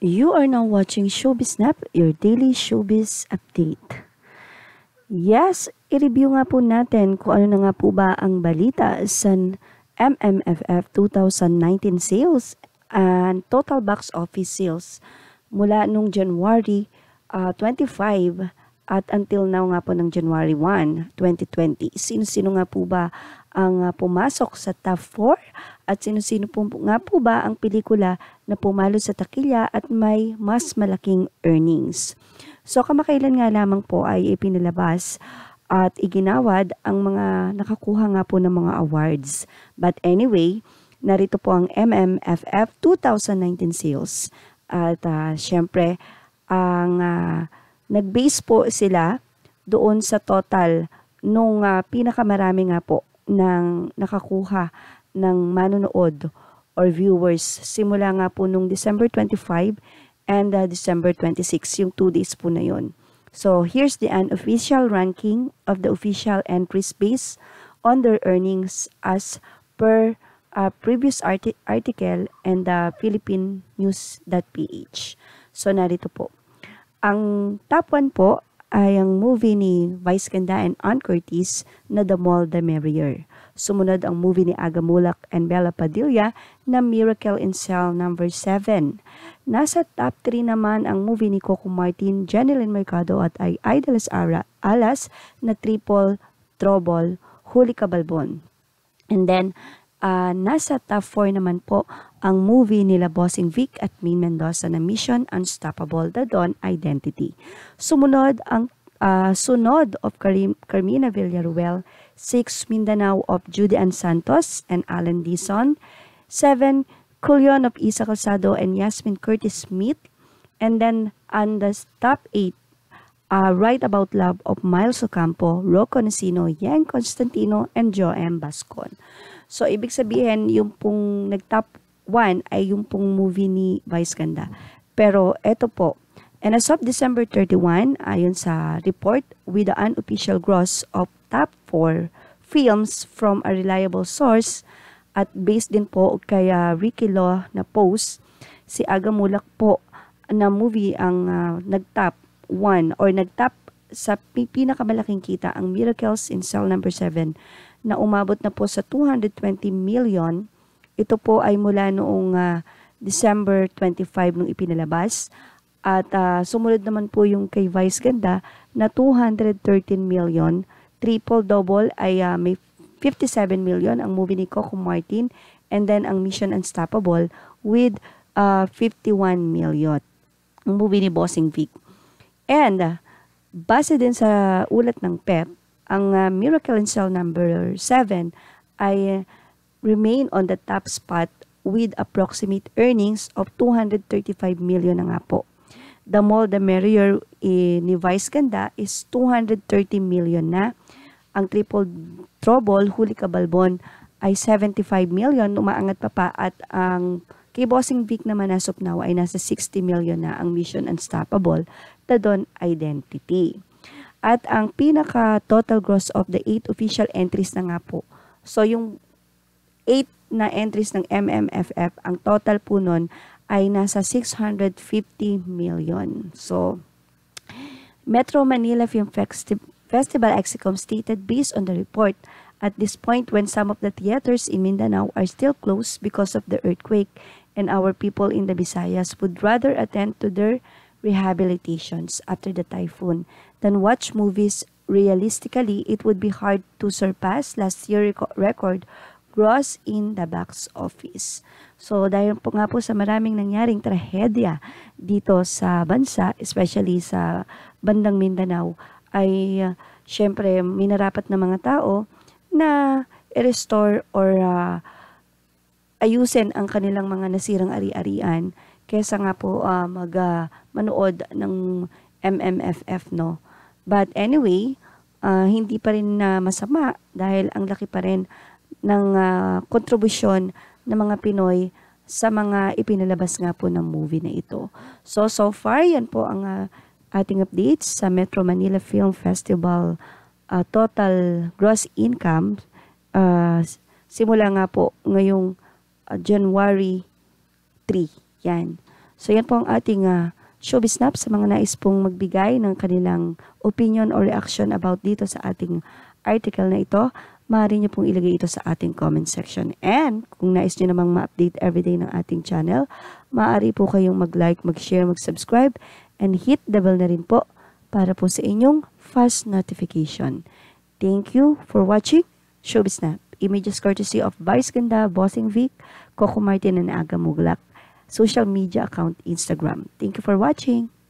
You are now watching Showbiz Snap, your daily showbiz update. Yes, i-review nga po natin kung ano na nga po ba ang balita sa MMFF 2019 sales and total box office sales mula nung January 25 at until now nga po ng January 1, 2020. Sino-sino nga po ba ang pumasok sa top 4 at sino-sino po nga po ba ang pelikula na pumalo sa takilya at may mas malaking earnings. So kamakailan nga lamang po ay ipinalabas at iginawad ang mga nakakuha nga po ng mga awards. But anyway, narito po ang MMFF 2019 sales. At syempre, ang nag-base po sila doon sa total nung pinakamarami nga po ng nakakuha ng manonood or viewers simula nga po nung December 25 and December 26, yung 2 days po na yun. So here's the unofficial ranking of the official entries based on their earnings as per previous article and the Philippine News.ph. So narito po. Ang top 1 po ay ang movie ni Vice Ganda and Ann Curtis na The More the Merrier. Sumunod ang movie ni Aga Mulak and Bella Padilla na Miracle in Cell No. 7. Nasa top 3 naman ang movie ni Coco Martin, Jeneline Mercado at Aida Alas na Triple Trouble, Huli Ka Balbon. And then, nasa top 4 naman po ang movie nila Bossing Vic at Min Mendoza na Mission Unstoppable, The Dawn Identity. Sumunod ang Sunod of Carmina Villaruel, 6 Mindanao of Judy Ann Santos and Alan Dizon, 7 Culion of Isa Calzado and Yasmin Curtis Smith, and then on the top 8, Right About Love of Miles Ocampo, Rocco Nasino, Yang Constantino, and Joem Bascon. So, ibig sabihin, yung pong nag-top 1 ay yung pong movie ni Vice Ganda. Pero, eto po, and as of December 31, ayon sa report with the unofficial gross of top 4 films from a reliable source at based din po kay Ricky Law na post, si Aga Mulak po na movie ang nag-top 1 or nag-top sa pinakamalaking kita ang Miracles in Cell No. 7 na umabot na po sa 220 million. Ito po ay mula noong December 25 nung ipinalabas. At sumunod naman po yung kay Vice Ganda na 213 million. Triple Double ay may 57 million ang movie ni Coco Martin. And then ang Mission Unstoppable with 51 million. Ang movie ni Bossing Vic. And base din sa ulat ng PEP, ang Miracle in Cell No. 7 ay remain on the top spot with approximate earnings of 235 million na nga po. The More the Merrier ni Vice Ganda is 230 million na. Ang Triple Trouble, Huli Ka Balbon ay 75 million, umaangat pa at ang kay Bossing Vic naman as of now ay nasa 60 million na ang Mission Unstoppable, The Dawn Identity. At ang pinaka total gross of the 8 official entries na nga po. So yung 8 na entries ng MMFF, ang total po nun ay nasa 650 million. So, Metro Manila Film Festival Exicom stated based on the report, at this point when some of the theaters in Mindanao are still closed because of the earthquake and our people in the Visayas would rather attend to their rehabilitations after the typhoon than watch movies. Realistically, it would be hard to surpass last year's record gross in the box office. So dahil po nga po sa maraming nangyaring trahedya dito sa bansa, especially sa bandang Mindanao, ay syempre minarapat na mga tao na i-restore or ayusin ang kanilang mga nasirang ari-arian kesa nga po manood ng MMFF, no. But anyway, hindi pa rin masama dahil ang laki pa rin ng kontribusyon ng mga Pinoy sa mga ipinalabas nga po ng movie na ito. So far, yan po ang ating updates sa Metro Manila Film Festival total gross income simula nga po ngayong January 3. Yan. So yan po ang ating Showbiz Snap. Sa mga nais pong magbigay ng kanilang opinion or reaction about dito sa ating article na ito, maaari niyo pong ilagay ito sa ating comment section. And kung nais niyo namang ma-update everyday ng ating channel, maaari po kayong mag-like, mag-share, mag-subscribe, and hit the bell na rin po para po sa inyong fast notification. Thank you for watching Showbiz Snap. Images courtesy of Vice Ganda, Bossing Vic, Coco Martin, and Aga Muglak. Social media account Instagram. Thank you for watching.